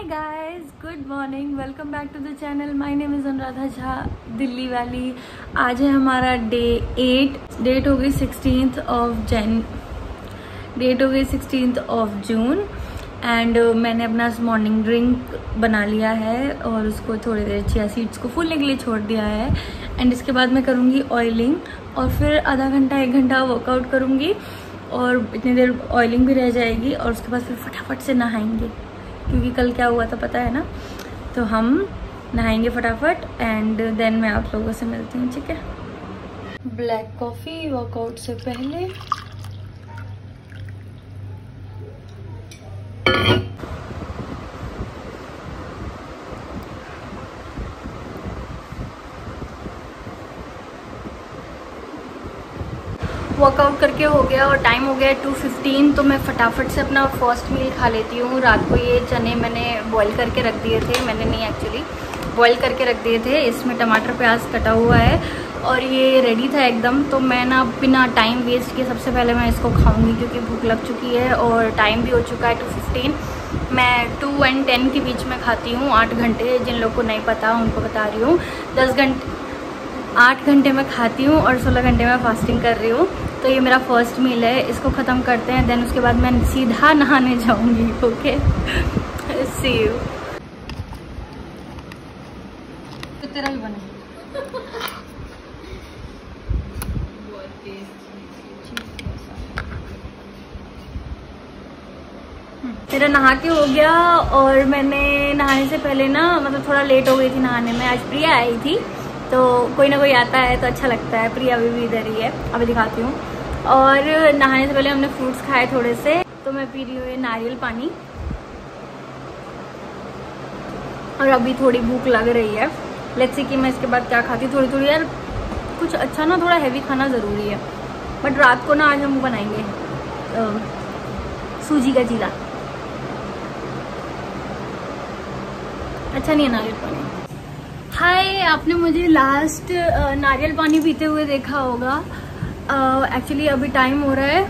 Hi guys, good morning, welcome back to the channel. My name is Anuradha Jha, Delhi वाली। आज है हमारा डे 8। डेट हो गई 16th ऑफ जून एंड मैंने अपना मॉर्निंग ड्रिंक बना लिया है और उसको थोड़ी देर चिया सीड्स को फूलने के लिए छोड़ दिया है। एंड इसके बाद मैं करूँगी ऑयलिंग और फिर आधा घंटा 1 घंटा वर्कआउट करूँगी और इतनी देर ऑयलिंग भी रह जाएगी और उसके बाद फिर फटाफट से नहाएंगे, क्योंकि कल क्या हुआ था पता है ना। तो हम नहाएंगे फटाफट एंड देन मैं आप लोगों से मिलती हूँ, ठीक है। ब्लैक कॉफ़ी वर्कआउट से पहले। वर्कआउट करके हो गया और टाइम हो गया 2:15, तो मैं फटाफट से अपना फर्स्ट मील खा लेती हूँ। रात को ये चने मैंने बॉईल करके रख दिए थे, मैंने नहीं एक्चुअली बॉईल करके रख दिए थे। इसमें टमाटर प्याज कटा हुआ है और ये रेडी था एकदम। तो मैं ना बिना टाइम वेस्ट किए सबसे पहले मैं इसको खाऊंगी, क्योंकि भूख लग चुकी है और टाइम भी हो चुका है 2:15। मैं 2 और 10 के बीच में खाती हूँ, 8 घंटे। जिन लोगों को नहीं पता उनको बता रही हूँ, 8 घंटे मैं खाती हूँ और 16 घंटे मैं फास्टिंग कर रही हूँ। तो ये मेरा फर्स्ट मील है, इसको ख़त्म करते हैं, देन उसके बाद मैं सीधा नहाने जाऊँगी। Okay, see you. तो तेरा भी बना मेरा नहा के हो गया और मैंने नहाने से पहले ना मतलब थोड़ा लेट हो गई थी नहाने में। आज प्रिया आई थी, तो कोई ना कोई आता है तो अच्छा लगता है। प्रिया भी इधर ही है, अभी दिखाती हूँ। और नहाने से पहले हमने फ्रूट्स खाए थोड़े से, तो मैं पी रही हूँ नारियल पानी और अभी थोड़ी भूख लग रही है। लेट्स सी कि मैं इसके बाद क्या खाती। थोड़ी यार कुछ अच्छा ना, थोड़ा हैवी खाना ज़रूरी है। बट रात को ना आज हम बनाएंगे सूजी का चीला। अच्छा नहीं है नारियल पानी। हाय, आपने मुझे लास्ट नारियल पानी पीते हुए देखा होगा। एक्चुअली अभी टाइम हो रहा है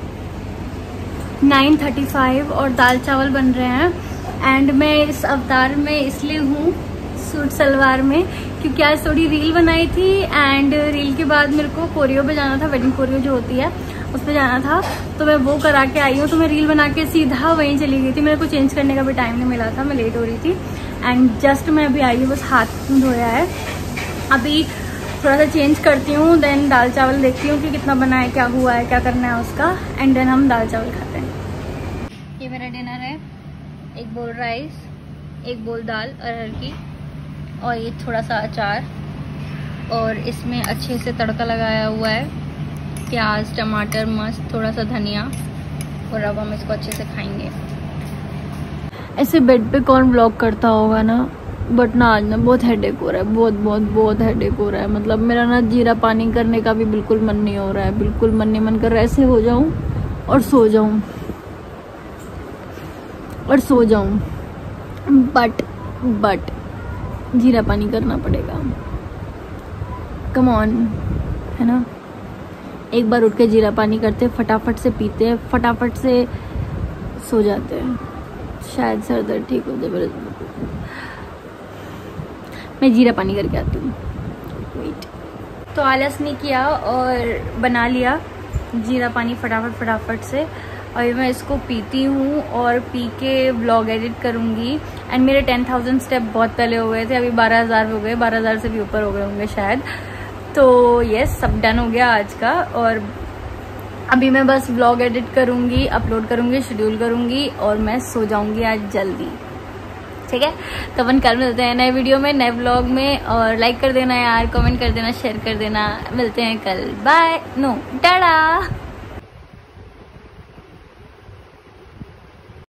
9:35 और दाल चावल बन रहे हैं। एंड मैं इस अवतार में इसलिए हूँ सूट सलवार में, क्योंकि आज थोड़ी रील बनाई थी एंड रील के बाद मेरे को कोरियो पे जाना था, वेडिंग कोरियो जो होती है उस पर जाना था। तो मैं वो करा के आई हूँ, तो मैं रील बना के सीधा वहीं चली गई थी। मेरे को चेंज करने का भी टाइम नहीं मिला था, मैं लेट हो रही थी। एंड जस्ट मैं अभी आई हूँ, बस हाथ धोया है। अभी थोड़ा सा चेंज करती हूँ, देन दाल चावल देखती हूँ कि कितना बना है, क्या हुआ है, क्या करना है उसका, एंड देन हम दाल चावल खाते हैं। ये मेरा डिनर है, 1 बोल राइस, 1 बोल दाल अरहर की और ये थोड़ा सा अचार, और इसमें अच्छे से तड़का लगाया हुआ है, प्याज टमाटर मस्त, थोड़ा सा धनिया, और अब हम इसको अच्छे से खाएंगे। ऐसे बेड पे कौन व्लॉग करता होगा ना, बट ना आज ना बहुत हेडेक हो रहा है, बहुत हेडेक हो रहा है। मतलब मेरा ना जीरा पानी करने का भी बिल्कुल मन नहीं हो रहा है, बिल्कुल मन कर रहा है ऐसे हो जाऊं और सो जाऊं बट जीरा पानी करना पड़ेगा। कम ऑन, है ना। एक बार उठ के जीरा पानी करते, फटाफट से पीते, फटाफट से सो जाते हैं, शायद सर दर्द ठीक हो जाए। मैं जीरा पानी करके आती हूँ, वेट। तो आलस नहीं किया और बना लिया जीरा पानी फटाफट से, और मैं इसको पीती हूँ और पी के व्लॉग एडिट करूँगी। एंड मेरे 10,000 स्टेप बहुत पहले हो गए थे, अभी 12,000 हो गए, 12,000 से भी ऊपर हो गए होंगे शायद। तो यस, सब डन हो गया आज का। और अभी मैं बस व्लॉग एडिट करूँगी, अपलोड करूँगी, शेड्यूल करूँगी और मैं सो जाऊँगी आज जल्दी, ठीक है। तो अपन कल मिलते हैं नए वीडियो में, नए व्लॉग में। और लाइक कर देना यार, कमेंट कर देना, शेयर कर देना। मिलते हैं कल, बाय, नो टाटा।